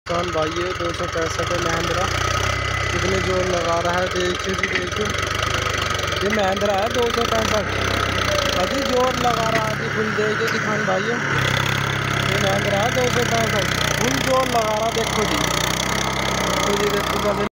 किसान भाई है 265 है महिंद्रा। कितने जोर लगा रहा है, देखिए जी देखिए। ये महिंद्रा है 265, अजी जोर लगा रहा है जी फुल। देखिए किसान भाइयों, ये महिंद्रा है 265, फुल जोर लगा रहा। देखो जी, देखो जी, देखो कैसे